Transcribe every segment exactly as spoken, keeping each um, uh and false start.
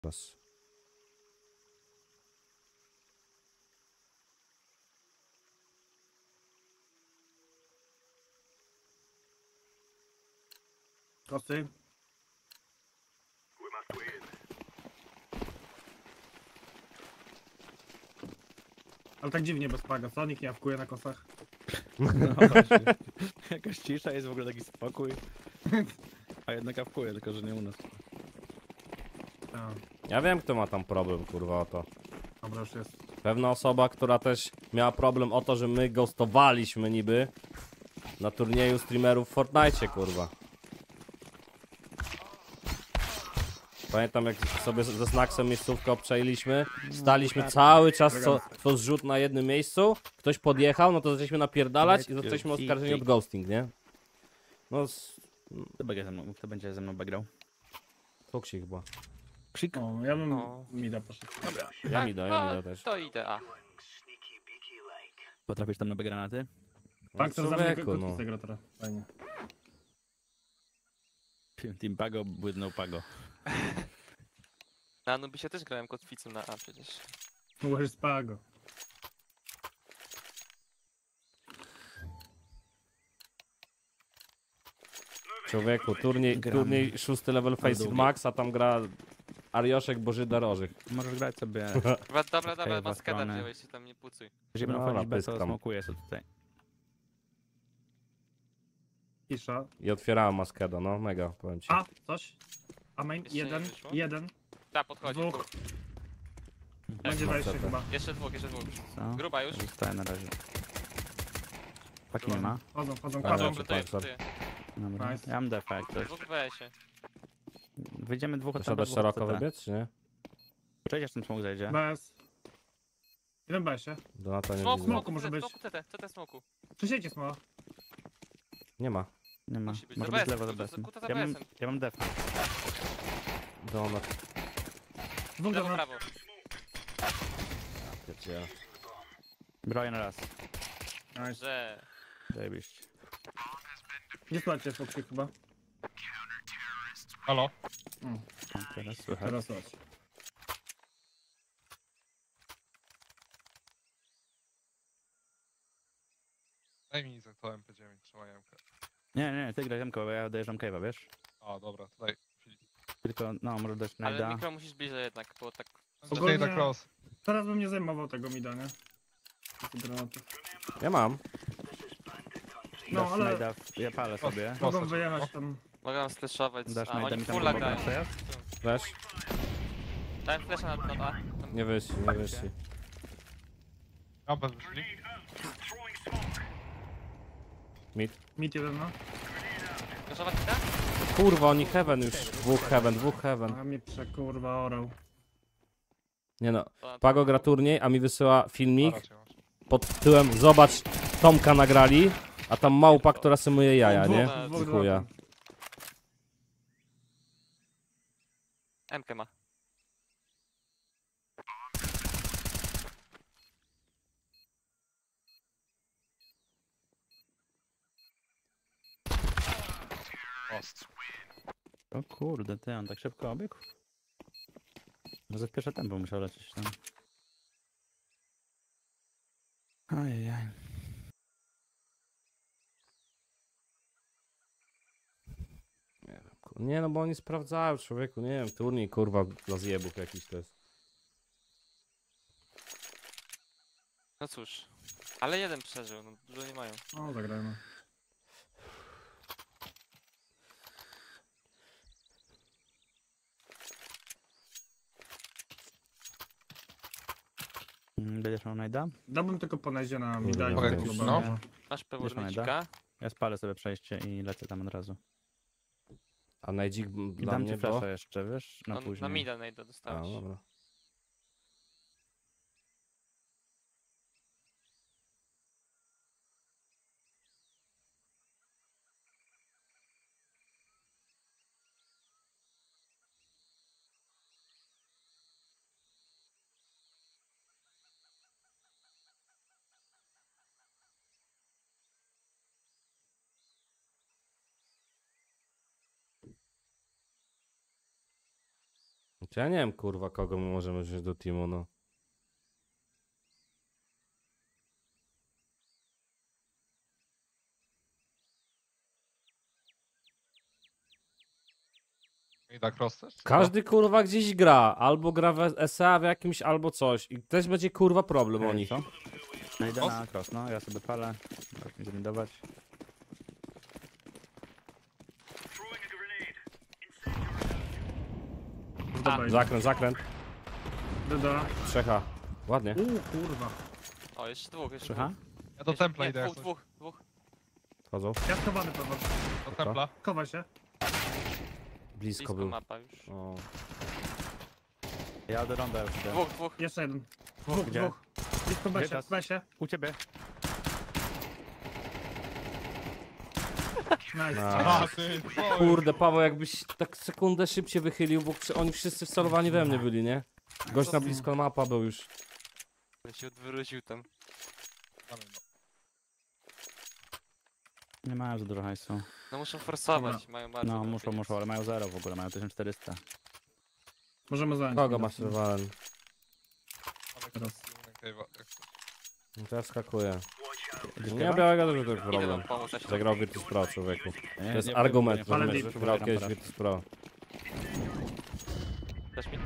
Raz. Kosy. Ale tak dziwnie bez paga, co? Nikt nie awkuje na kosach. No właśnie. Jakaś cisza, jest w ogóle taki spokój. A jednak awkuje, tylko że nie u nas. A, Ja wiem, kto ma tam problem, kurwa, o to. dobra, już jest. Pewna osoba, która też miała problem o to, że my ghostowaliśmy niby na turnieju streamerów w Fortnite, kurwa. Pamiętam, jak sobie ze Snacksem miejscówkę obczajiliśmy, staliśmy cały czas co, co zrzut na jednym miejscu, ktoś podjechał, no to zaczęliśmy napierdalać i zaczęliśmy oskarżenie od ghosting, nie? No, z... Kto będzie ze mną, kto będzie ze mną begrał? Fuksik chyba. Krzyk. O, ja bym O. mida poszedł. Ja mi da, ja mi da No, też. to idę, a. Potrafisz tam na granaty? Tak, to za mnie Człowieku, no. kotki gra teraz. Fajnie. Team Pago, błydnął Pago. Na Anubisie też grałem kotwicą na A przecież. Where's pago? Człowieku, turniej, Gramy. turniej szósty level Face długi. Max, a tam gra Arioszek Bożyda Rożych. Możesz grać sobie. Dobra, dobra, dobra, Okej, maskada strony. wziąłeś, się tam nie pucuj. Jeżeli będą Dobra, wchodzić bez, to pyskam. smokuję sobie tutaj. Kisza. I otwierałem maskeda, no mega, powiem ci. A, coś? A main? Jeszcze nie Jeden, wyszło? jeden. Da, podchodzi. Dwóch. Będzie mam wejście setę. chyba. Jeszcze dwóch, jeszcze dwóch. Co? Gruba już. Zostaję na razie. Paki nie ma. Chodzą, chodzą, A, kładą. dobrze. Plantuję, tak, plantuję. Dobra. Nice. Ja mam defa jak coś. Dwóch weje się. Wyjdziemy dwóch od Trzeba tamtych dać dwóch szeroko od C T. wybiec, czy nie? Cześć, aż ten smok zejdzie. Bez. Jeden B się. Donata nie Smoku, widzę. Smoku smoku, może być. Smoku, C T, C T smoku. Przysiecie smoła. Nie ma. Nie ma. Musi być. Może Za być B S, lewo za kuta- besem. kuta za Ja mam, B S-em. ja mam defa. Donat. Dwóch Lewo, dobra. prawo. Pierdziele. Broję na raz. Nice. Że... Zajebiście. Nie słuchajcie Foxy chyba. Halo? Mm, O, teraz słychać. teraz słuchać. Daj mi za to M P dziewięć, trzymaj M K. Nie, nie, ty graj Zemko, bo ja dojeżdżam cave'a, wiesz? A, dobra, tutaj Filip. Tylko, no, może dać Ale najda. mikro musisz bliżej jednak, bo tak... Ogólnie- Jada cross. Teraz bym nie zajmował tego mida, nie? Tych granatów. Ja mam. No, Dasz ale- najda, w- ja palę sobie. No. Mogą Mocno, wyjechać tam. Mogę nam slashować, Dasz a najda oni mi tam fulla pomogę na grają. przejazd? Weź. Dałem flasha na, na A. Tam- Nie wyszli, nie wyszli. Ja będę wyszli. Mid. Mid jeden, no. Flashować tak? Kurwa, oni heaven już. Dwóch heaven, dwóch heaven. A mnie przekurwa orał. Nie no. To- Pago gra turniej, a mi wysyła A, filmik raczej masz. pod tytułem zobacz, Tomka nagrali, a tam małpa, która symuje jaja, nie? Dwóch, dwóch, I dwóch. chuja. M-kę ma. O kurde, ty, on tak szybko obiegł? Może w pierwsze tempo musiał lecieć tam. Ajajaj. Nie no, bo oni sprawdzają, człowieku, nie wiem, turniej, kurwa, dla zjebów jakiś to jest. No cóż. Ale jeden przeżył, no dużo nie mają. O, zagrajmy. Mm, Będziesz miał najda? Dałbym tylko ponezie na mida i Kurde, tak już, globalnie. no. Masz Wiesz, pewórnicika. Ja spalę sobie przejście i lecę tam od razu. A najdzik I dla dam mnie, ci bo... flasha jeszcze, wiesz? Na No, później. na mida najdę A, dostałeś. dobra. Czy ja nie wiem, kurwa, kogo my możemy wziąć do teamu, no. I tak cross też? Każdy, kurwa, gdzieś gra. Albo gra w S A w jakimś, albo coś. I też będzie, kurwa, problem o nich. Co? No idę na cross, no, ja sobie palę. Możesz mi zrindować. Dobra, idę. Zakręt, zakręt. Dyda. Trzecha. Ładnie. Uuu, kurwa. O, jeszcze dwóch, jeszcze Słucha? dwóch. Ja do Jeszcze- templa nie, idę jak dwóch, coś. dwóch, dwóch. Chodzą. Ja schowany Paweł. Do templa. Chowaj się. Blisko Blisko był. mapa już. O. Ja do ronda już idę. Dwóch, dwóch. Jeszcze jeden. Dwóch, Gdzie? dwóch. Blisko Gdzie Besie, teraz? Besie. U ciebie. Nice. A, ty, co? Kurde, Paweł, jakbyś tak sekundę szybciej wychylił, bo przy- oni wszyscy wcelowani we mnie byli, nie? Gość na blisko mapa był już. Ja się odwrócił tam. Mamy, no. Nie mają za dużo hajsu. No muszą forsować, mają bardzo No, mało muszą, pieniędzy. muszą, ale mają zero w ogóle, mają tysiąc czterysta. Możemy zająć. Kogo masz rywalen? Ale Teraz. cross, cave'a, jak coś. No to ja skakuję. Idziesz Nie chyba? białego to już to Idę problem. wam pomóc, ja się Zagrał Virtus Pro, człowieku. Nie, To jest nie argument, próbuję, nie że Ale próbuję, grał próbuję kiedyś tam Virtus Pro. Dasz mi?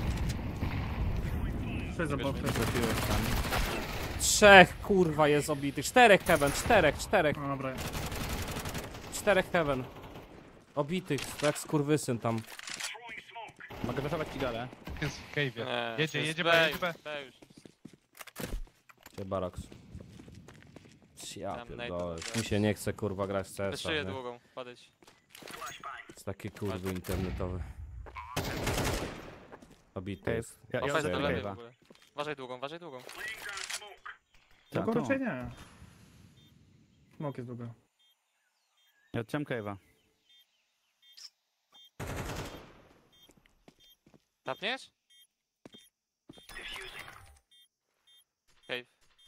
Trzy za boksem. Trafiłeś tam. Trzech, kurwa, jest obitych. Czterech heaven, czterech, czterech, No dobra. czterech heaven. Obitych, tak skurwysyn tam. Mogę wyszować ci galę. Jest w cave'ie. Nie, Jedzie, to jest jedzie B, B, jedzie B. B już. Gdzie Barox? Ja Tam pierdolę. najpierw Mi się nie chce, kurwa, grać w C S Wyszyję a, nie? długą, podejdź. Jest taki kurwy internetowy. Obity Cave. jest. Ja, ja Uważaj Cave. do oddaję lewej w cave'a. ogóle. Uważaj długą, uważaj długą. Tak, Tylko tu. raczej nie. Smok jest długo. Ja odciąłem cave'a. Tapniesz? Cave.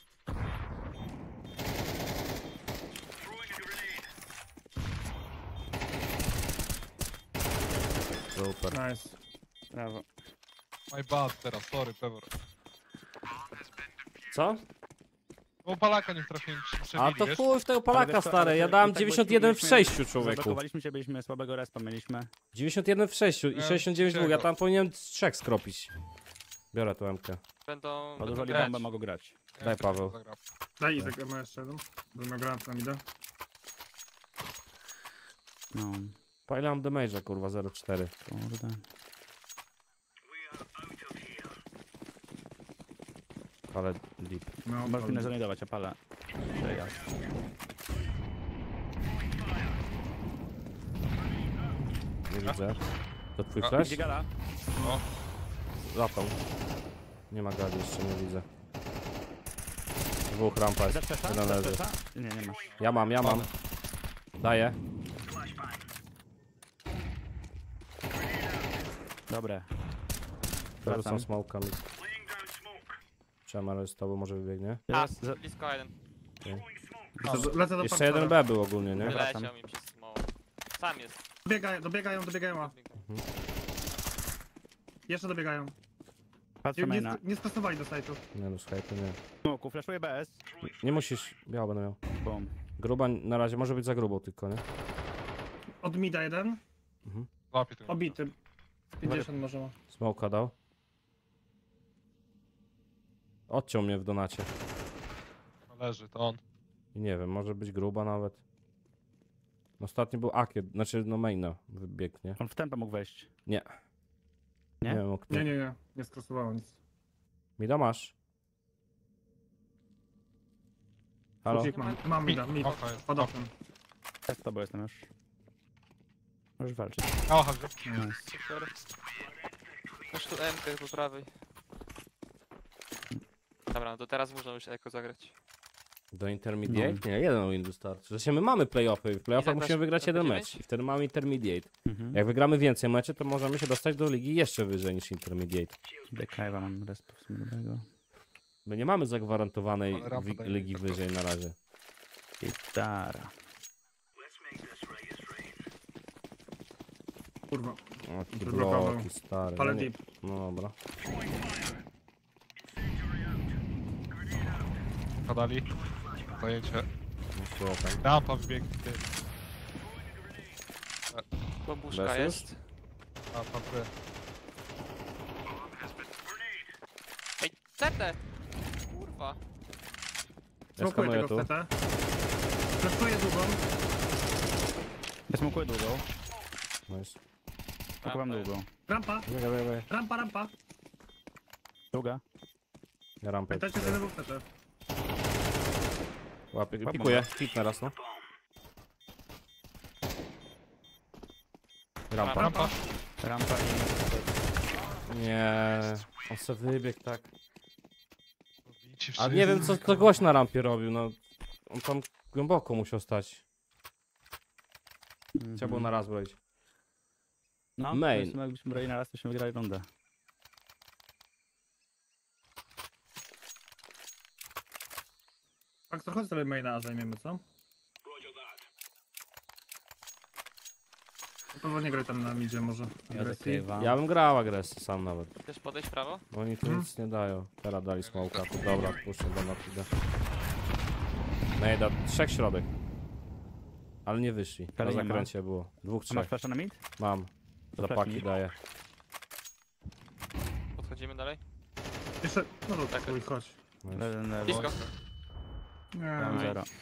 Super. Nice. Brawo. My bad teraz, sorry, Pewor. Co? Bo Palaka nie trafiłem, ci przebili, A to wiesz? chuj w tego Ale Polaka, wiesz co, stary. ale Ja to dałem i tak dziewięćdziesiąt jeden w byliśmy- sześciu, człowieku. Zablokowaliśmy się, byliśmy słabego respa, mieliśmy. dziewięćdziesiąt jeden w sześciu i Ja sześćdziesiąt dziewięć w dwóch. Ja trzeciego. tam powinienem z trzech skropić. Biorę tu M K. Będą, będą Odłożyli grać. bombę, mogą grać. Ja Daj, tak Paweł. zagram. Daj Izek, ma jeszcze jeden. Bo na granat nam idę. No, Po ile mam damage'a, kurwa, zero cztery. kurde. Ale deep. No, Możesz mnie zanidować, ja palę. Przejazd. Nie widzę. To twój A, flash? Gdzie gala? No, Latał. Nie ma gali, jeszcze nie widzę. Dwóch rampa jest. Za przesza? Jeden Za leży. przesza? Nie, nie masz. Ja mam, ja mam. Daję. Dobre. Wracam Wracam. smokami. Przemar z tobą może wybiegnie. A, Teraz za... blisko jeden. Lecę, lecę do Jeszcze jeden parkora. B był ogólnie, nie? wracam. Wyleciał mi przez smoła. Sam jest. Dobiegają, dobiegają, dobiegają. A. Jeszcze dobiegają. Patrzę Nie, maina. nie, nie stosowali do sajtu. Nie no, słuchaj, to nie. Smoku, flashuję B S. Nie musisz, biało będę miał. Boom. Gruba na razie, może być za grubą tylko, nie? Od mida jeden. łapie tu. Obity. pięćdziesiąt może ma. Smoka dał. Odciął mnie w donacie. Leży, to on. I nie wiem, może być gruba nawet. Ostatni był Akiet, znaczy no maina wybiegnie. On w tempo mógł wejść. Nie. Nie? Nie wiem o kto. Nie, nie, nie. Nie skrosowało nic. Mida masz? Halo? Kucik mam. Mam mida. Mid. Oko jest. Pod oknem. Ja z tobą jestem już. Możesz walczyć. O, chodź. Nice. Super. Masz tu M-kę po prawej. Dobra, to teraz można już Eko zagrać. Do intermediate? Nie, jeden win wystarczy. Zresztą my mamy playoffy. W playoffach I tak musimy masz wygrać jeden dziewięć? mecz. I wtedy mamy intermediate. Mhm. Jak wygramy więcej meczy, to możemy się dostać do ligi jeszcze wyżej niż intermediate. Dekajwa mam resp w sumie dobrego. My nie mamy zagwarantowanej Ale rampa wi- daje ligi tak wyżej na razie. Gitara. Kurwa. O, jakie Wyblokował. bloki, stary. Ale No, nie- deep. no dobra. Podali. Zajęcie. Dziękuję tam. Rampa wbiegł. Ty. Bombuszka Bez jest. Rampa ty. Ej, C T! Kurwa. Smokuję skanuję tego tu. w T T. Flashuję długą. Ja smokuję długą. Nice. Smokuję Rampa długą. Rampa, Biegaj, biegaj, biegaj. rampa, rampa. Długa. Ja rampę. Pamiętajcie, że jeden był w T T. Łapię. Łap Pikuję. Hit na raz, no. Rampa. Rampa. Rampa i... Nie. On se wybiegł tak. Bici A nie wiem co to gość na rampie robił, no. On tam głęboko musiał stać. Trzeba było na raz brać. No, Main. Main. Jakbyśmy brali na raz, to byśmy wygrali rundę. Tak, to chodź sobie maina, a zajmiemy, co? Powolnie graj tam na midzie może. Ja Agresji. zakrywam. Ja bym grał agresję sam nawet. Chcesz podejść w prawo? Bo oni tu Hmm. nic nie dają. Teraz dali smoka. Dobra, puszczę do napidę. Nejda, trzech środek. Ale nie wyszli. Na Ale nie ma. zakręcie było. Dwóch, A masz trzech. flasha na mid? Mam. To Zapaki flashnij. daję. Podchodzimy dalej? Jeszcze, no to Tak. tak, chodź. Jeden lewo. Blisko. Mam Nie, zero.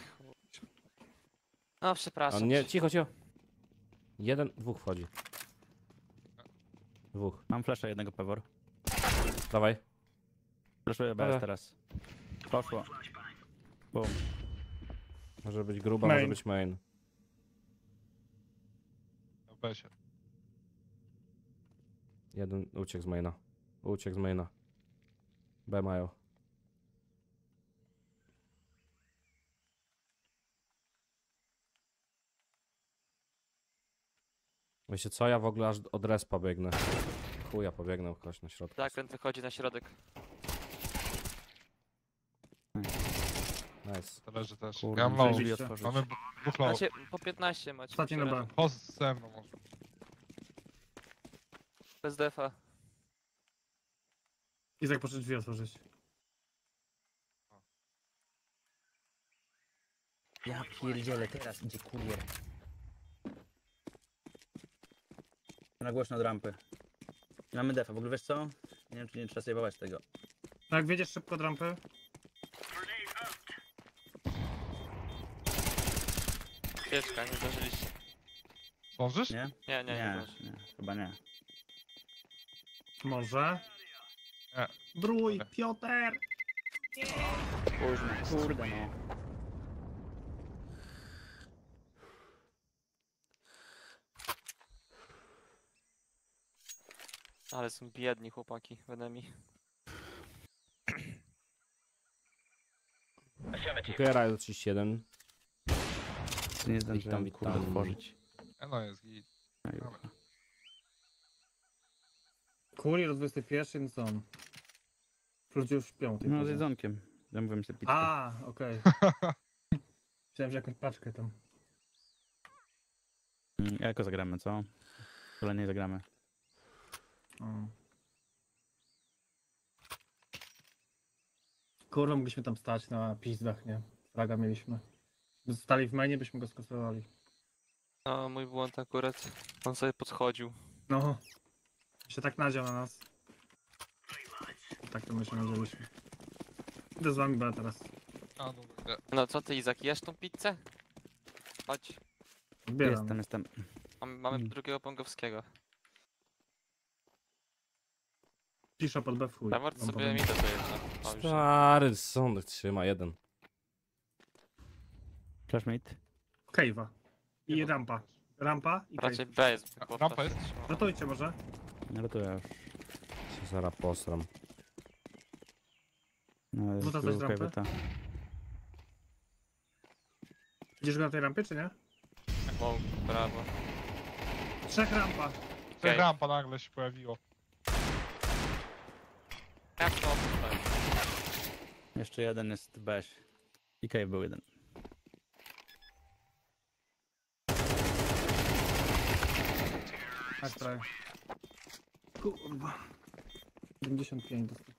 No A przepraszam. nie, cicho, cicho. Jeden, dwóch wchodzi. Dwóch. Mam flasha jednego pewor. Dawaj. Flashuję B Dobra. S teraz. Poszło. Bum. Może być gruba, Main. może być main. W besie. Jeden uciekł z maina. Uciekł z maina. B mają. Wiecie co, ja w ogóle aż od respa biegnę. Chuja pobiegnę kogoś na środku. Zakręt wychodzi na środek. Nice. To leży też. Kurde, Ja mam low. drzwi otworzyć. Mamy b- dwóch low. Macie po piętnaście macie. Ostatni na B. Poz ze mną może. Bez defa. Izak poszedł drzwi otworzyć. Ja pierdzielę, teraz idzie kurier. Na głośno od rampy. Mamy defa, w ogóle wiesz co? Nie wiem, czy nie trzeba sobie bawać tego. No jak wiedziesz szybko od rampy? Pieczka, nie zdążyliście. Zdążysz? Nie? Nie, nie, nie. Nie, zdąży. nie, chyba nie. Może. Nie. Brój, Nie. Piotr! Kurde, kurde no. Ale są biedni chłopaki w enemy. Dziękuję, Rajo trzydzieści jeden. Nie zdążyłem, Witam, kurde, witam. otworzyć. Ja no jest git. No i ucha. Kuli do dwudziestej pierwszej, no co on? Ludzie już śpią. tej No z porze. jedzonkiem. Zamówiłem sobie pizzę. A, okej. Myślałem, że jakąś paczkę tam. Mm, Jako zagramy, co? Kolejnie zagramy. O. Kurwa, mogliśmy tam stać na pizdach, nie? Fraga mieliśmy. By stali w mainie, byśmy go skasowali. No, mój błąd akurat. On sobie podchodził. No. Się tak nadział na nas. Tak to my się nadzieliśmy. Idę z wami B teraz. A dobra, idę. No co ty, Izak, jesz tą pizzę? Chodź. Odbieram. Jestem, jestem. Mamy, mamy Mm. drugiego pongowskiego. Cisza pod B w chuj. Dawaj wam sobie powiem. mi to jedno. O, już. Stary, sąd trzyma jeden. Flash mid. Cave'a. I rampa. Rampa i Raczej cave. B jest. A, bo rampa flash jest? trzymał. Ratujcie może. Nie rotuję już. Się zaraz posram. No, Rzuca coś był z rampy? kajweta. Idziesz go na tej rampie, czy nie? Wow, brawo. Trzech rampa. Tutaj Okej. rampa nagle się pojawiło. Jak to tutaj? Jeszcze jeden jest Beś. I cave był jeden. Tak, trochę. Kurwa. siedemdziesiąt pięć dostał.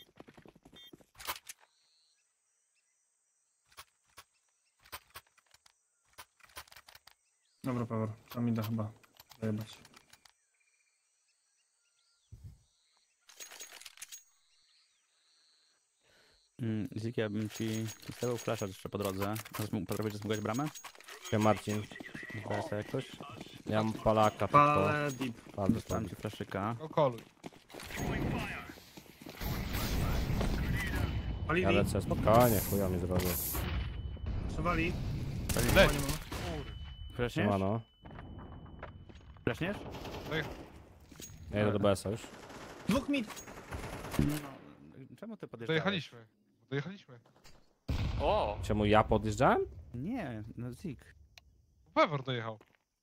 Dobra, Power. Tam idę chyba zajebać. Mm, Zik, ja bym ci zostawił flasha jeszcze po drodze. Potrafisz zasmugać bramę? Ja Marcin. Zaraz jak ktoś. Ja mam palaka, tylko... Palę deep. Palę, Dostałem ci flaszyka. No koluj. Pali Ja deep. lecę, spokojnie, chuja mi zrobił. Przewali. Leć. Nie ma. Flashniesz? Siemano. Flashniesz? Ja idę do B S a już. Dwóch mid. No, czemu ty podjeżdżałeś? Dojechaliśmy. Dojechaliśmy. O! Czemu ja podjeżdżałem? Nie, no Zik. Pewor dojechał.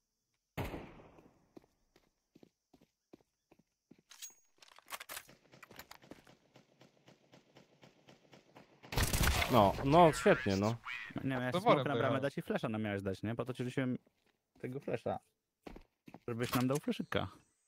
No, no świetnie, no. Nie, miałeś To smoke worem na bramę dojechał. dać i flasha nam miałeś dać, nie? Po to ci rzuciłem tego flasha. Żebyś nam dał flaszyka.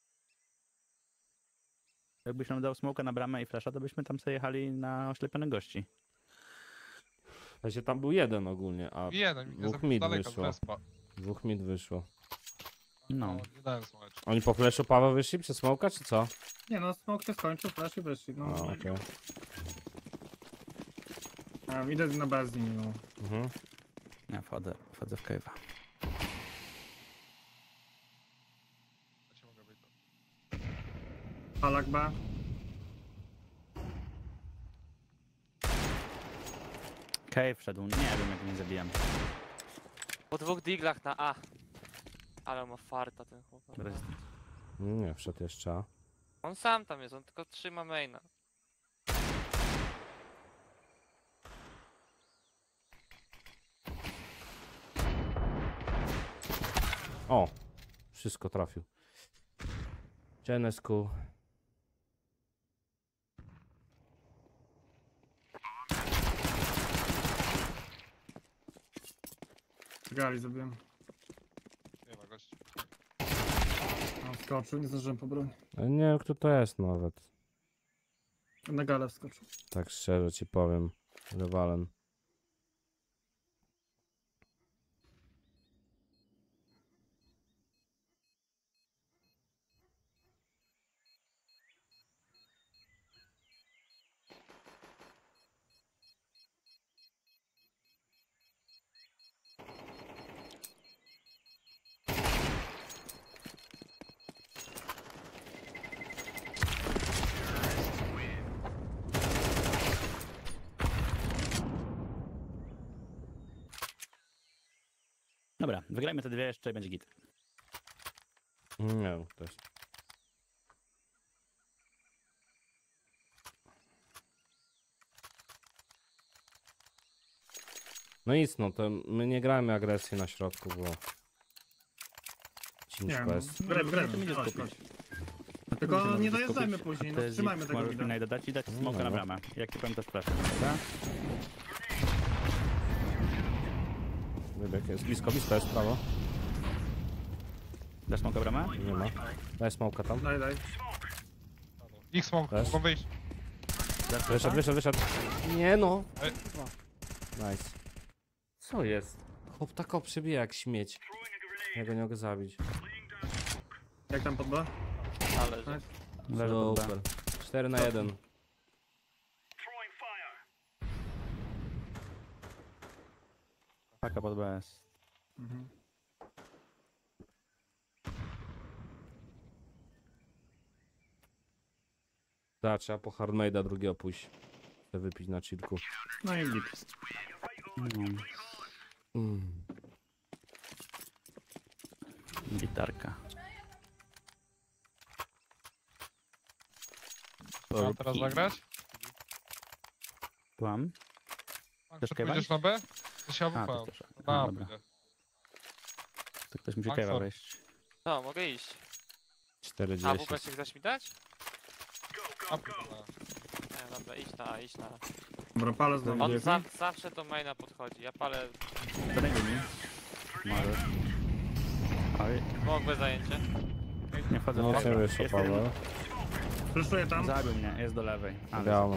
Jakbyś nam dał smoka na bramę i flasha, to byśmy tam sobie jechali na oślepione gości. W sensie tam był jeden ogólnie, a Jeden, mi nie dwóch zabił z mid daleka z wyszło. respa. Dwóch mid wyszło. No. Nie dałem słoneczka. Oni po fleszu Paweł wyszli przez smoka, czy co? Nie no, smoke się skończył, flash i wyszli. No. A, okej. A, idę na B z nimi, no. Mhm. Ja wchodzę, wchodzę w cave'a. Ja ci mogę być. Palak B. Cave wszedł, nie wiem jak nie zabijam. Po dwóch diglach na A. Ale ma farta ten chłopak. Nie, wszedł jeszcze. A. On sam tam jest, on tylko trzyma maina. O! Wszystko trafił. Genesku. Gali zrobiłem. Nie ma gości. No, wskoczył, nie zdążyłem po broń. Ja nie wiem kto to jest nawet. Na galę wskoczył. Tak szczerze ci powiem. Rywalen. Dobra, wygrajmy te dwie jeszcze i będzie git. Nie wiem kto jest. No nic, no to my nie gramy agresji na środku, bo... Nie Ciężko no, jest. grę, grę, To będzie chodź, skupić. chodź. Tylko nie dojeżdżajmy później, no trzymajmy tego Możesz mida. mi dodać i dać No smoka na dobra. bramę. Jak ci powiem to flash, dobra? Wybieg jest blisko, blisko jest prawo. Dasz smoka bramę? Nie ma. Daj smoka tam. Daj, daj. Ich smok, Też? mogą wyjść. Dasz Wyszedł, flasha? wyszedł, wyszedł. Nie no. Ej. Nice. Co jest? Chłop tak przybija jak śmieć. Ja go nie mogę zabić. Jak tam pod B? Ale że... Leży pod B. Super. cztery na jeden. Paka pod B S. Mhm. Da, trzeba po Hardmade'a drugiego pójść. Chcę wypić na chillku. No i git. Mm, Mm. gitarka. Mam teraz zagrać? Kłam? Max, Też pójdziesz na B? To się A, to awupa. też. Na A, A dobra. pójdę. To ktoś musi Maxor. cave'a wejść. No, mogę iść. A czterdzieści. w ogóle się chcesz mi dać? A pójdę na A. Nie, dobra, idź na A, idź na A. Dobra, palę znowu. On za, zawsze do maina podchodzi, ja palę... To daj mi. Możesz. Oj, Mogę zajęcie. nie wchodzę No w nie cave'a. wyszło, Jest Paweł. jeden- Flashuję tam. Zabił mnie, jest do lewej. A, Białą.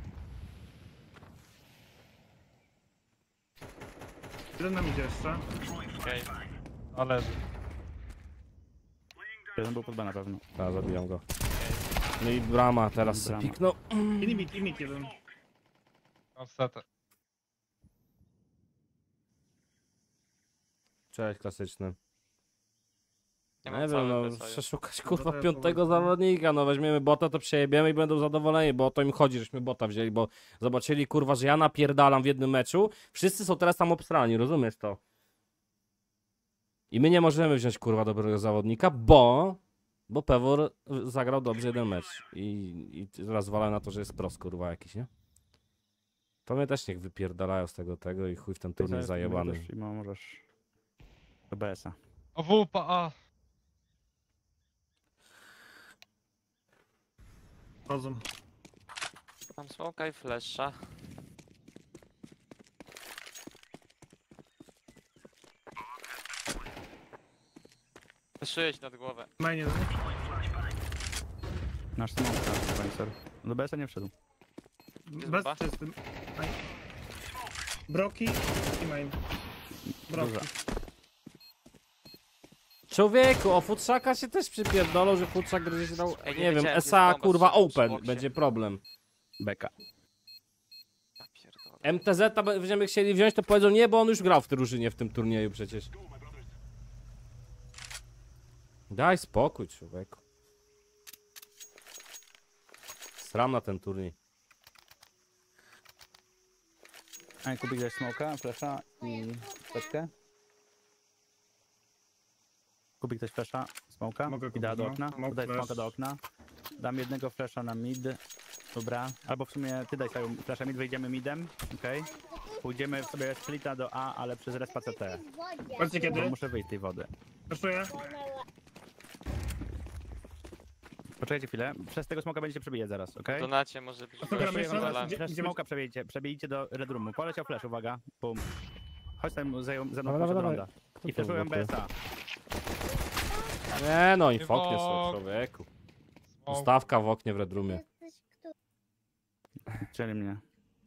Jeden nam idzie jeszcze. Okej. Ale jeden był pod B na pewno. Tak, zabijam go. No i brama teraz se Brama. piknął. I limit, i limit jeden. mam setę. Cześć, klasyczny. Nie Nie mam wiem, no, cały B S A. przeszukać kurwa Bota ja piątego powoli- zawodnika, no weźmiemy bota, to przejebiemy i będą zadowoleni, bo o to im chodzi, żeśmy bota wzięli, bo zobaczyli kurwa, że ja napierdalam w jednym meczu, wszyscy są teraz tam obstrani, rozumiesz to? I my nie możemy wziąć kurwa dobrego zawodnika, bo... Bo Pewor zagrał dobrze jeden mecz i, i teraz zwala na to, że jest pros kurwa jakiś, nie? To mnie też niech wypierdalają z tego tego i chuj w ten turniej zajebany. I możesz... Do B S a. O W P A. Chodzą. Mam smoka i flesza. Fleszuję ci nad głowę. Main jeden. Nasz smoke, Spencer. Do B S a nie wszedł. Jest Bez bomba? czystym. Main. Broki i main. Broki. Duża. Człowieku, o futrzaka się też przypierdolą, że futrzak gdzieś dał, Ej, nie nie wiem, wiedziałem, S A jest bomba kurwa przy- przy open, boksie. będzie problem. Beka. Ja pierdolę. M T Z będziemy chcieli wziąć, to powiedzą nie, bo on już grał w drużynie w tym turnieju przecież. Daj spokój, człowieku. Sram na ten turniej. A Kubik dać smoka, flasha i petkę. Kubik dać flasha, smoka Mogę i da do kupić, no. okna. Smoke, Daj flash. smoka do okna. Dam jednego flasha na mid. Dobra. Albo w sumie ty daj sobie flasha mid, wyjdziemy midem. Okej. Pójdziemy sobie splita do A, ale przez respa C T. Patrzcie Bo kiedy. muszę wyjść z tej wody. Flashuję. Poczekajcie chwilę. Przez tego smoka będziecie przebijać zaraz, okej? W donacie może być A co gramy gość z jeszcze raz? medalami. Gdzie- Przez smoka przebijcie, przebijcie do red roomu. Poleciał flash, uwaga. Bum. Chodź tam ze ze mną Dawaj, proszę do dawaj, ronda. Kto I to flashuję B blokuje? S A. Nie no, i w oknie są, Smoke. człowieku. Smoke. Ustawka w oknie w Red Roomie. Czyli mnie.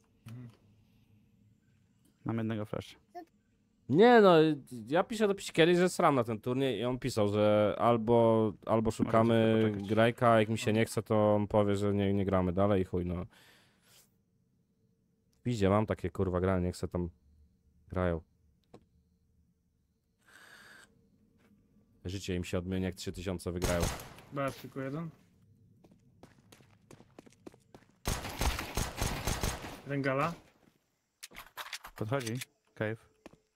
Mam jednego flash. Nie no, ja piszę do Piśkieli, że sram na ten turniej i on pisał, że albo, albo szukamy Możecie poczekać. grajka, jak mi się nie chce, to on powie, że nie, nie gramy dalej i chuj no. Widzicie, mam takie kurwa granie, niech se tam grają. Życie im się odmieni, jak trzy tysiące wygrają. B tylko jeden. Rengala. Podchodzi. Cave.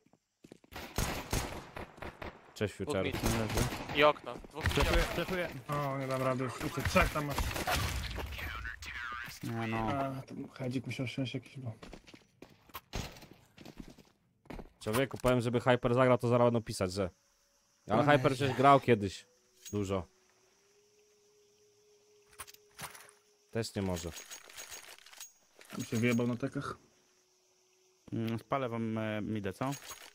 Cześć Dwóch Future. mid. Nie leży. I okno. Dwóch Flashuję, flashuję. O, nie dam rady już. Jeszcze trzech tam masz. Nie no. A, ten hedzik musiał wsiąść jakiś, bo... Człowieku, powiem, żeby Hyper zagrał, to zaraz będą pisać, że... Ale Hyper przecież grał kiedyś. Dużo. Też nie może. Tam się wyjebał na tekach. Mm, Spalę wam e, midę, co?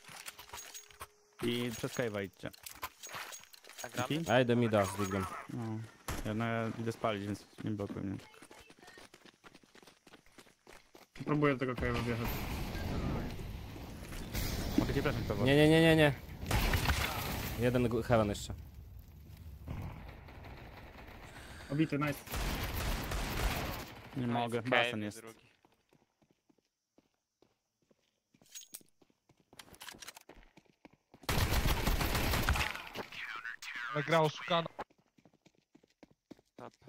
I przez cave'a idźcie. nagramy. Dzięki. Ja idę mida z Diglem. No. Ja, no, ja idę spalić, więc nie blokuj mnie. Próbuję do tego kajewa wjechać. Mogę cię flashnąć to Nie, nie, nie, nie, nie. Jeden gu- Heaven jeszcze. Obity, nice. Nie No i mogę, w basen cave jest. drugi. Ale gra oszukana. Top.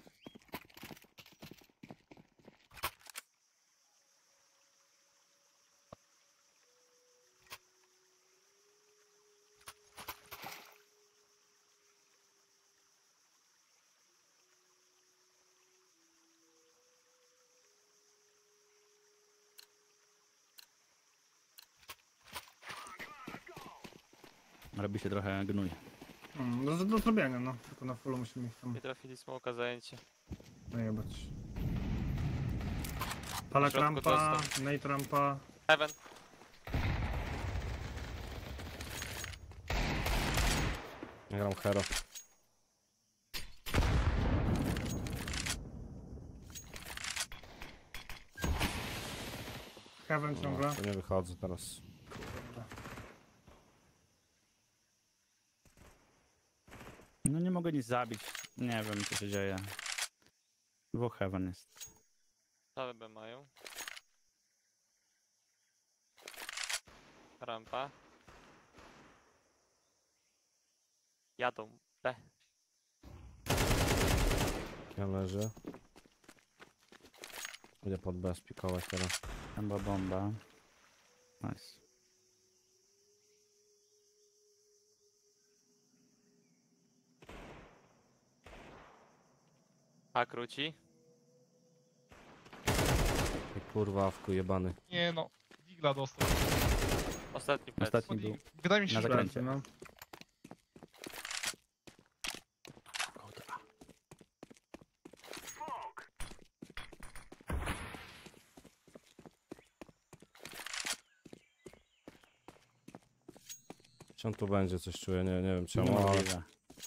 Robi się trochę gnój. Mm, do, do zrobienia, no. Tylko na fullu musimy ich tam Nie trafili smoka zajęcie. najebać. Palak W środku rampa, dostał. Nate rampa. Heaven. Ja gram Hero. Heaven ciągle. No, to nie wychodzę teraz. No nie mogę nic zabić. Nie wiem co się dzieje. Dwóch heaven jest. Cały B mają. Rampa. Jadą B. Ja leżę. Idę pod B spikować teraz. Tam była bomba. Nice. A króci. I kurwa, awku jebany. Nie no, Digla dostał. Ostatni plec. Ostatni był. Wydaje mi się, Na że zakręcie. No. Czy on tu będzie, coś czuję, nie, nie wiem czemu, ale... Niemożliwe.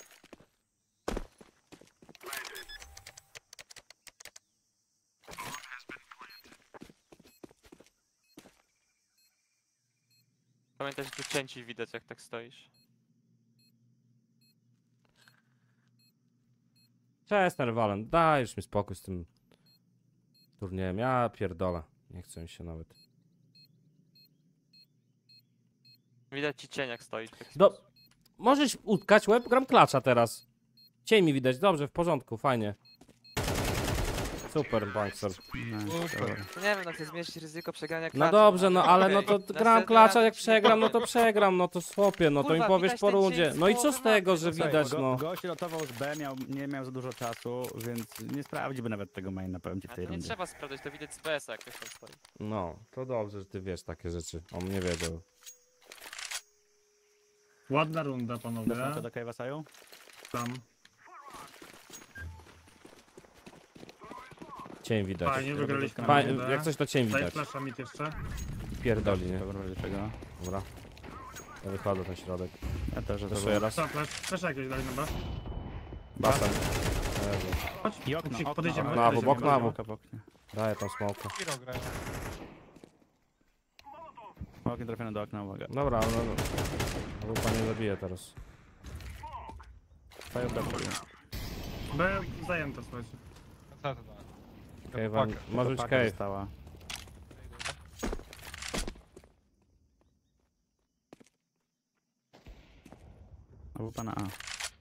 Pamiętaj, że tu cięci widać jak tak stoisz. Cześć, ten Valent, daj już mi spokój z tym turniejem, ja pierdolę. Nie chcę mi się nawet. Widać ci cień jak stoisz. w taki Do... sposób. Możesz utkać łeb, gram klacza teraz. Cień mi widać, dobrze, w porządku, fajnie. Super, Bankster. Nice, Super. dobra. No nie wiem, no chcę zmniejszyć ryzyko przegrania No klacza. dobrze, no ale no to Okej. gram Następny klacza, raz jak ci nie przegram, no powiem. to przegram, no to słopie, no to mi Kurwa, powiesz widać po ten rundzie. cień z No i co połowy z tego, mapy, że no Słuchaj, widać, go, no. Gość rotował z B, miał, nie miał za dużo czasu, więc nie sprawdziłby nawet tego maina, powiem ci w A tej to nie rundzie. trzeba sprawdzać, to widać z P S a jak ktoś tam stoi. No, to dobrze, że ty wiesz takie rzeczy. On nie wiedział. Ładna runda, panowie. Doszło do Cave'a Saju? Tam. Cień widać. Fajnie, wygraliśmy. Faj... rundę. Jak coś to cień Daj widać. flasha mit jeszcze. Pierdoli, nie? Dobra, razie czego? Dobra. Ja wychodzę ten środek. Ja też, że to Proszę było. raz. Co, flash? Flasha jakieś dali na B? Basen. Jezu. Chodź, I okno, Uksik, okno, podejdziemy. okno, No, podejdziemy, bo okno, podejdziemy. okno, w oknie. Daję tam smoka. Hero grają. Okno trafione do okna, uwaga. Dobra, no, no. No, pan nie zabije teraz. Saju brak. B zajęte, słuchajcie. Co to da? Okej, wam... Może być cave. Została. Albo pana A.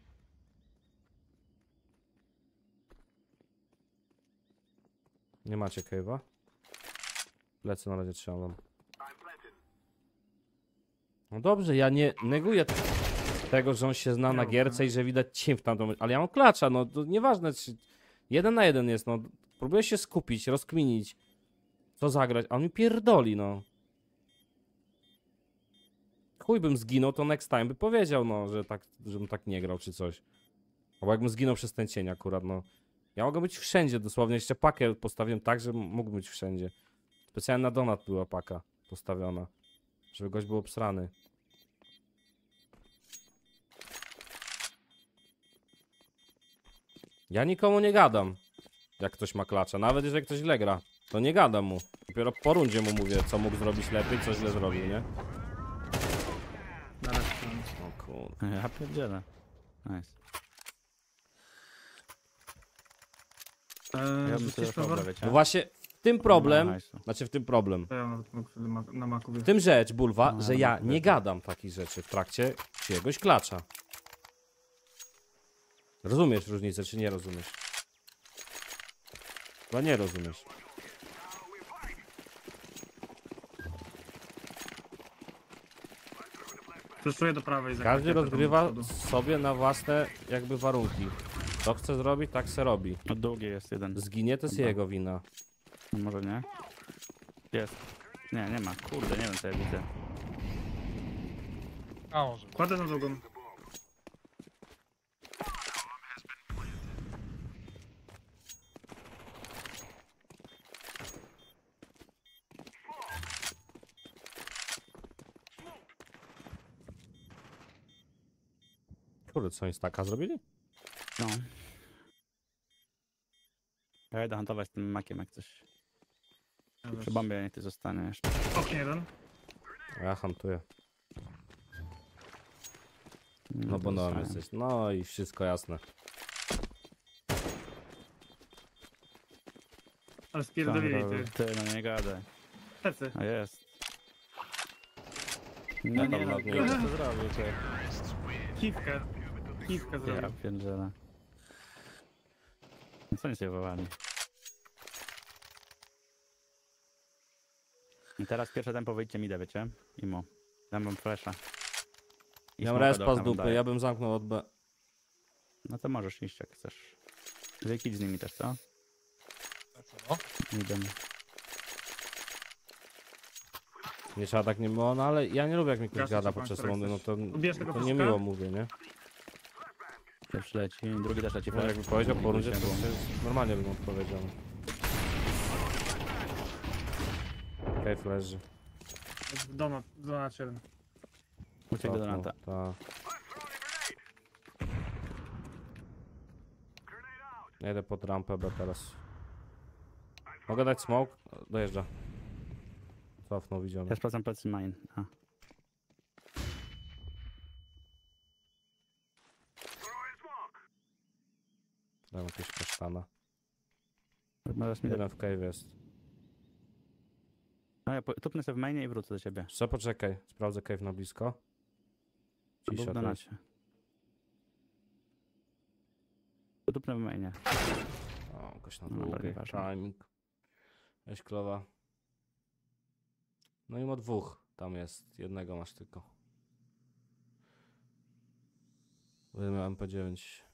Nie macie cave'a? Lecę na razie trzymam. No dobrze, ja nie neguję te- tego, że on się zna na gierce i że widać cień w tamtą... Ale ja mam klacza, no to nieważne czy... Jeden na jeden jest, no. Próbuję się skupić, rozkminić. Co zagrać, a on mi pierdoli, no. Chuj bym zginął, to next time by powiedział, no, że tak, żebym tak nie grał czy coś. Albo jakbym zginął przez ten cień akurat, no. Ja mogę być wszędzie dosłownie, jeszcze pakę postawiłem tak, że mógł być wszędzie. Specjalnie na donat była paka postawiona, żeby gość był obsrany. Ja nikomu nie gadam, jak ktoś ma klacza, nawet jeżeli ktoś źle gra, to nie gadam mu. Dopiero po rundzie mu mówię, co mógł zrobić lepiej, co źle zrobił, nie? Na razie. O kur... Ja pierdzielę. Nice. Eee, Ja bym rzucisz sobie pewor? dobra, wiecie? No właśnie, w tym problem, No, nice. znaczy w tym problem, To ja nawet mógł wtedy ma- na maku w tym rzecz, Bulwa, No, że no, ja no, nie no. gadam takich rzeczy w trakcie czyjegoś klacza. Rozumiesz różnicę, czy nie rozumiesz? Chyba nie rozumiesz. Przeszuję do prawej. za Każdy rakietę tam rozgrywa do przodu. sobie na własne jakby warunki. Co chce zrobić, tak se robi. No długi jest jeden. Zginie, to jest Chyba. jego wina. No, może nie? Jest. Nie, nie ma. Kurde, nie wiem co ja widzę. A może. Kładę na drugą. Kurde, co oni z taka zrobili? No. Ja idę hantować tym makiem jak coś. Ja Przy bombie niech ty zostanie jeszcze. Oknie jeden. Ja hantuję. No to bo no zostanie. jesteś. No i wszystko jasne. Ale spierdolili Dobra, ty. Ty, no nie gadaj. Plecy. A jest. No Ja nie, tam no, nad nim nie idę. co zrobił, ty. Kiwkę. Kiwkę Ja zrobił. pierdzielę. No co oni sobie wołali? I teraz pierwsze tempo wyjdźcie mi, wiecie? Imo. Dam wam flasha. I Ja mam smoka do respa z okna wam dupy, daję. ja bym zamknął od B. No to możesz iść jak chcesz. Wyjdź z nimi też, co? Lecę, no. Idę. Nie trzeba tak nie było, no ale ja nie lubię jak mi ktoś Gaszę gada cię, podczas pan, rundy, no to, Ubierz tego to puszka? niemiło mówię, nie? Pierwszy leci, drugi też leci No, flash. jakby powiedział po rundzie, to Było. przecież normalnie bym odpowiedział. Okej, okay, leży. Donat, donat jeden. Uciekł do Donata. Ta. Ja idę pod rampę B teraz. Mogę dać smoke? Dojeżdża. Cofnął, widziałem. Ja sprawdzam plecy mine. A. Dam jakieś kasztana. Możesz mi Jeden w cave jest. No ja po- tupnę sobie w mainie i wrócę do ciebie. Jeszcze poczekaj, sprawdzę cave na blisko. Albo Cisza w to jest. Donacie. To tupnę w mainie. O, goś na No, dobra, długie. nieważne. Timing. Weź klowa. No i ma dwóch. Tam jest. Jednego masz tylko. Będę miał M P dziewięć.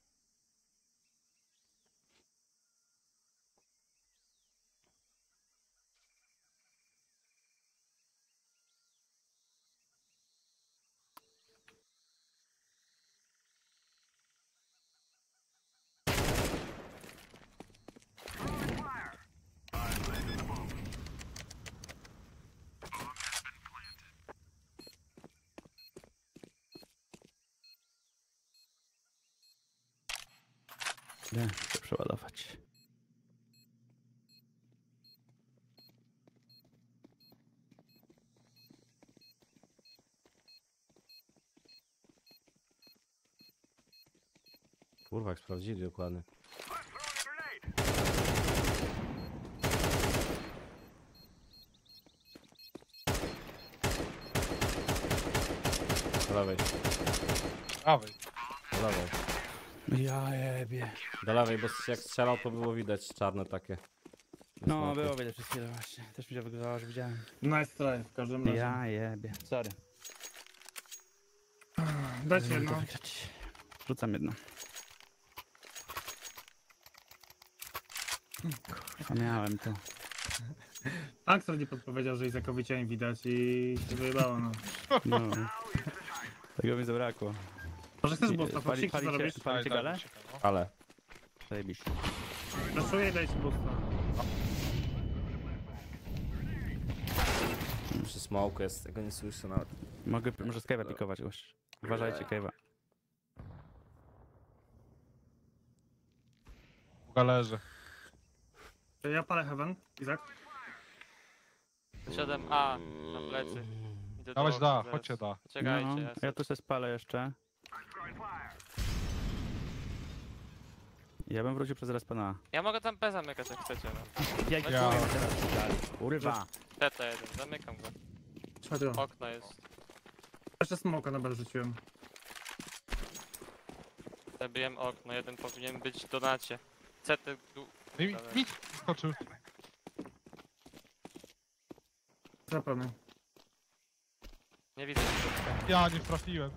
Nie, chcę przeładować. Kurwa, jak sprawdzili dokładnie. Do lewej, Prawej. do lewej. Ja jebie. Do lewej, bo jak strzelał, to było widać czarne takie. No, Smoki. było widać przez chwilę właśnie. Też mi się wyglądało, że widziałem. Nice try w każdym razie. Ja jebie. Sorry. Dajcie To jedno. wygrać. Rzucam jedno. Kurwa, miałem to. Axel nie podpowiedział, że Izakowi cień widać i się wyjebało, no. No. Tego mi zabrakło. Może chcesz boosta, Pali- Foxik, co palicie- robisz? pali- Palicie Daj, daj, galę? uciekam, no. Ale. Zajebiście. Zaszuję i daj ci boosta. Przy smoke jest, tego nie słyszę nawet. Mogę, może z cave'a pikować gość. Uważajcie cave'a. W galerze. Ja palę heaven, Izak. siedem A na plecy. Idę do Dawać okna da, zaraz. chodźcie da. Czekajcie, No, ja ja tu się spalę jeszcze. Ja bym wrócił przez respana. Ja mogę tam P zamykać jak chcecie, no. Jak Ja- ja teraz kurwa. T T jeden, zamykam go. Trzeba tego. Okno jest. Jeszcze smoka na B rzuciłem. Zabiłem okno, jeden powinien być w donacie. C T du... No i Dalej. mit skoczył. Zapewne. Nie widzę środka. Ja nie trafiłem.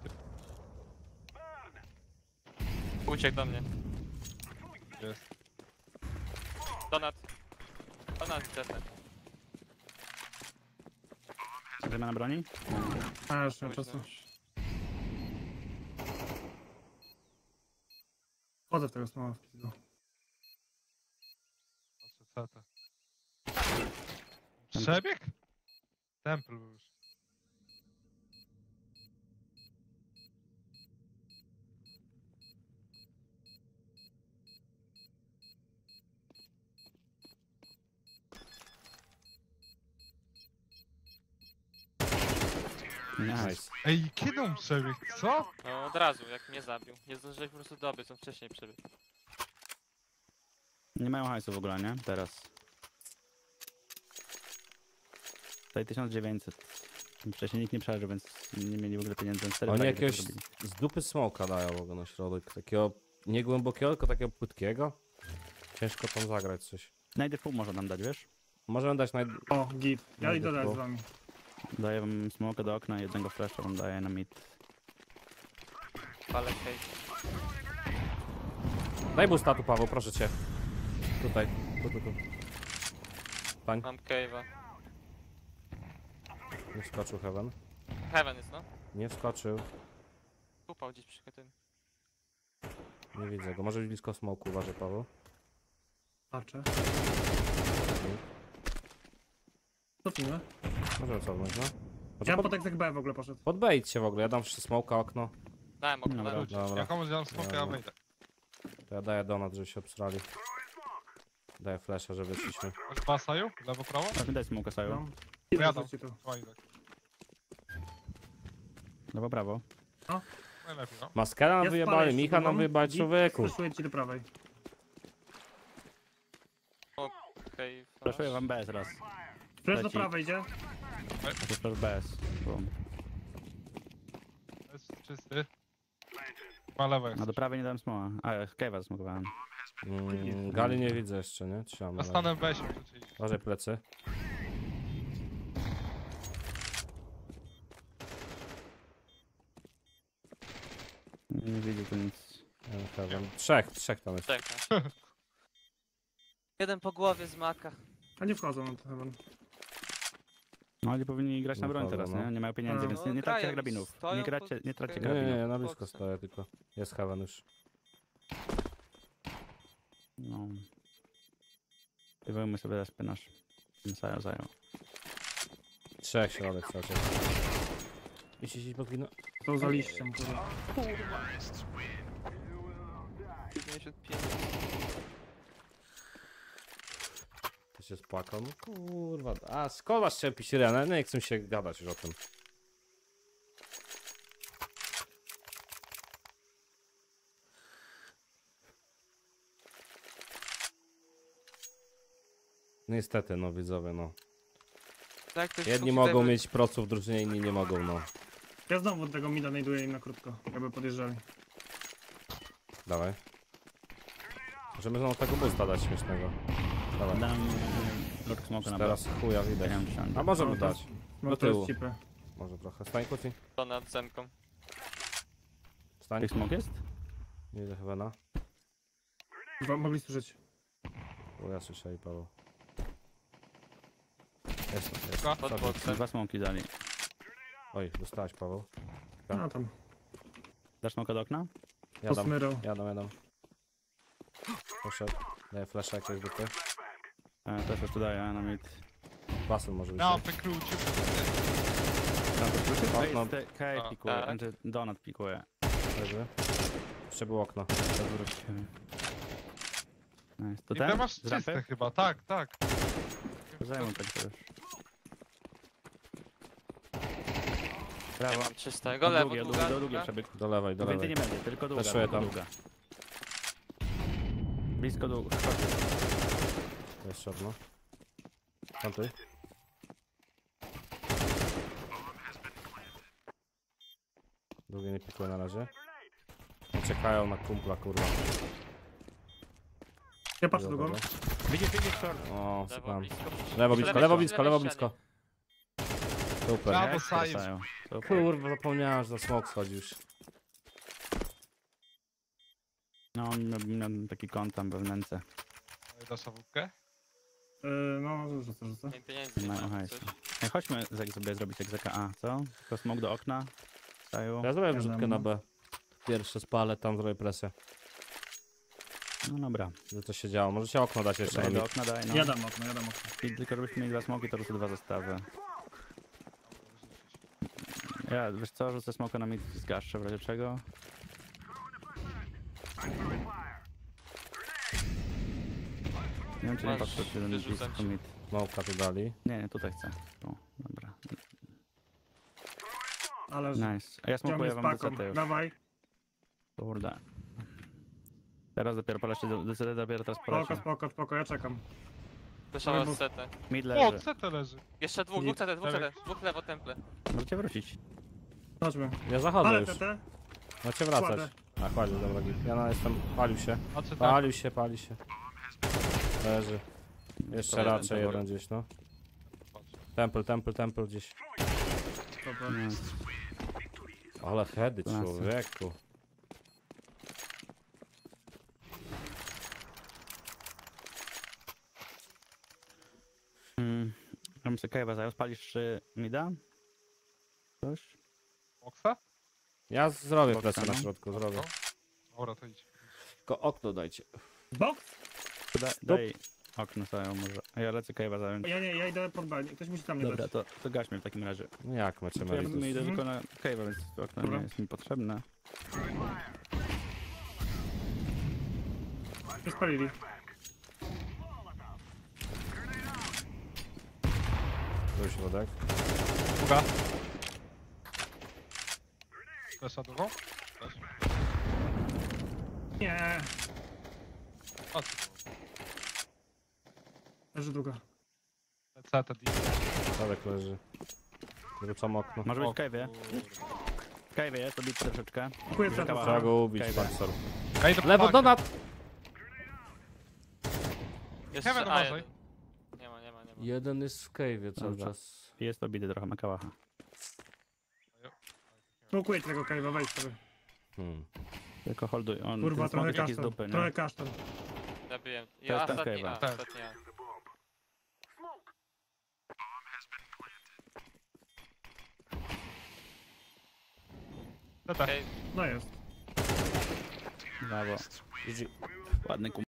Uciekł do mnie. Jest. Donat. Donat C T. Zamiana broni? A, już nie ma Późno czasu. już. Wchodzę w tego smoła w pizdu. Patrzę C T. Przebieg? Temple był już. Nice. Nice. Ej, kiedy on przebiegł? Co? No od razu, jak mnie zabił. Nie zdążyłeś po prostu dobyć, on wcześniej przebiegł. Nie mają hajsu w ogóle, nie? Teraz. Tutaj tysiąc dziewięćset. Wcześniej nikt nie przeżył, więc nie mieli w ogóle pieniędzy. cztery Oni fragi tylko jakiegoś zrobili. z dupy smoka dają w ogóle na środek. Takiego niegłębokiego, tylko takiego płytkiego. Ciężko tam zagrać coś. Najdy pół może nam dać, wiesz? Możemy dać naj... O, git. Ja No, idę to- dać z wami. Daję wam smoka do okna, jednego flasha wam daję na mid. Ale hej. Daj boosta tu, Paweł, proszę cię. Tutaj, tu, tu, tu. Stań, Mam cave'a. nie wskoczył Heaven. Heaven jest, no. Nie wskoczył. Upał gdzieś przy tym. Nie widzę go. Może być blisko smoku, uważaj, Paweł. Patrzę. Cofnijmy. Możemy cofnąć, no. Ja Może bym pod... pod egzek B w ogóle poszedł. Podbejć się w ogóle, ja dam jeszcze smoka, okno. Dałem okno, Dobra. dałem. Dobra, Ja komuś dam smokę, ja Dobra. wejdę. to ja daję donat, żeby się obsrali. Daję flasha, żeby wyszliśmy. Masz dwa saju? Lewo, prawo? A ty daj smoka saju. Mam. Pojadą. Idę tu. Trzymaj tak. Lewo, prawo. Najlepiej, no. Maskera nam Ja wyjebali, spalę Micha jeszcze nam drugą. wyjebali, Git. człowieku. Flashuję ci do prawej. Okej, Flashuję wam B S raz. Flash do Leci. prawej idzie. To jest flash B S. Boom. Jest czysty. Ma lewo jest. A do prawej nie dałem smoła. A, cave'a smokowałem. Mm, Gali nie widzę jeszcze, nie? Trzymam. Na stanem B się przeciwnie. Uważaj plecy. Nie widzę tu nic. Nie, Heaven. Trzech, trzech tam jest. Czekaj. Jeden po głowie z maka. A nie wchodzą na to chyba. No oni powinni grać na No broń dobra, teraz, no. nie? Nie mają pieniędzy, No. więc nie, nie No, traćcie grają, karabinów. stoją Nie, gracie, pod- nie traćcie Nie, nie, karabinów. nie, na blisko Boksem. stoję tylko. Jest Heaven już. No. Piwujmy sobie respy nasz. Zajął, zajął. Trzech środek cały czas. Idź, idź, idź, podwinę. To za liściem, kurwa. dziewięćdziesiąt pięć. To się spłakał. No kurwa. A skąd masz szczepi sirenę? No nie chcę się gadać już o tym. Niestety, no widzowie, no. Tak, to jest Jedni full mogą level. mieć proców w drużynie, inni nie mogą, no. Ja znowu tego mida znajduję im na krótko, jakby podjeżdżali. Dawaj. Możemy znowu tego boosta dać śmiesznego. Dawaj. Dam lurk smoka na B. Teraz chuja widać. Nie mam ściany. A możemy No to- dać. No Do to jest tyłu. cipy. Może trochę. Stań kuci. To nad zemką. Stań. Tych smok jest? Nie widzę chyba na. Dwa- Mogli słyszeć. O, ja słyszałem Paweł. Jest, jest. Dwa. Pod Sorry. boksem. Dwa smoki dali. Oj, dostałeś Paweł. Tak. No tam. Dasz smoka do okna? Jadam, Posmyrał. jadam, jadam. Poszedł. Daję flasha jakiegoś byty. E, też jeszcze daję na mid. Basen może być. Ja mam peklucie. Tam to słyszy? Okno. Okno. K A, pikuje, tak. znaczy donut pikuje. Leży. Jeszcze było okno. Zawróć się. Nice. To I ten? masz Z rampy? czyste chyba, tak, tak. Zajmą tak to już. Nie Prawo. mam czystego, Do lewo, długie, długa, do długie długa. przebieg. Do lewej, do Więcej lewej. nie będzie, tylko długa, Weszuję tylko tam. długa. Blisko długa. Jeszcze jedno. Tamty. Drugie nie pikuje na razie. Nie czekają na kumpla, kurwa. Ja patrzę drugą. Dobra. Widzisz, widzisz short. O, Lewo sypam. blisko. Lewo blisko, Lewej lewo ścianie, blisko, lewo lewej blisko. ścianie. Super. Brawo, Jak Sajem. wracają. Super. Kurwa, zapomniałem, że na smok schodzi już. No, on miał, miał taki kąt tam wewnętrzny. Dasz awupkę? Yy, no, rzucę, rzucę. Nie pieniędzy, nie No, mam hajs. coś. Ej, chodźmy zeg- sobie zrobić egzeka A, co? Tylko smok do okna. Staju. Ja zrobię Ja wrzutkę dam, na no. B. Pierwsze spalę, tam zrobię presję. No dobra. Że co się działo. Możecie okno dać jeszcze na Daj do mid. okna, daj, no. Ja dam okno, ja dam okno. I tylko żebyśmy mieli dwa smoki, to rzucę dwa zestawy. Ja, wiesz co, rzucę smoka na mid, zgaszczę w razie czego. Nie wiem, czy nie Masz, patrzę, czy ten wyrzucam blisko ci. mid. Smoka tu dali. Nie, nie, tutaj chcę. O, dobra. Ale Nice. A ja ciągnie smokuję z wam paką. D C T już. Dawaj. Kurde. Teraz dopiero poleci, D C T dopiero teraz poleci. Spoko, spoko, spoko, ja czekam. Fleszował Wybuch. z C T. Mid O, leży. C T leży. Jeszcze dwóch, dwóch C T, dwóch C T. Dwóch lewo temple. Możecie wrócić. Chodźmy. Ja zachodzę Ale już. T T. Macie wracać. Kładę. A kładzie, dobra. git. Ja no, jestem, palił się. A C T. Palił się, pali się. Leży. Jeszcze Jeden, raczej dobra. jeden gdzieś, no. Patrz. Temple, temple, temple gdzieś. Dobra. Nice. Ale heady, Klasy. człowieku. Mm. Mam sobie kajwa zajął. Spalisz y, mida? Coś? Oksa? Ja zrobię Boxa, presję na no. środku, zrobię. No. Dobra, to idź. Tylko okno dajcie. Box? Da, daj okno zajął może. A ja lecę kajwa zająć. Ja nie, ja idę pod B. Ktoś musi tam nie Dobra, dać. to, to gaśmy w takim razie. No jak mecze Ja Meritus? bym idę Mhm. tylko na kajwa, więc to okno Dobra. nie jest mi potrzebne. Nie spalili. Tu środek. Druga. Flesza drugą? Też. Nie. A co? Leży długo. C T, D. Środek leży. Wrócam okno. Może być O w kajwie. kurde. W kajwie jest, to bit troszeczkę. Dziękuję za Trzeba Trzeba to. go ubić, Okej, Paxor. Ej, do Lewo, paki. donat! Jeszcze Heaven A uważaj. jeden. Nie ma, nie ma, nie ma. Jeden jest w cave'ie cały Dobra. czas. Jest to bity trochę Makałacha. Smokuję tego kajwa, wejdź sobie. Hmm. Tylko holduj. On Kurwa, ten trochę smok jakiś z kasztan. dupy, nie? Trochę kasztan. Zabiłem. I To jest ten ostatni A, Cave'a. Tak. ostatni A. C T. Okej, No jest. Brawo. G G. Ładny kum.